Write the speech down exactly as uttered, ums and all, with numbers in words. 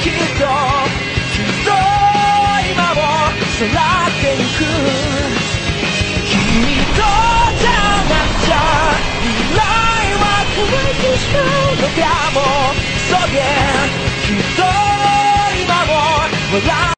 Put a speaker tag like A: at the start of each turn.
A: きっときっと今を育ってゆく君とじゃなくちゃ未来は変わってしまうのかも急げきっと今を笑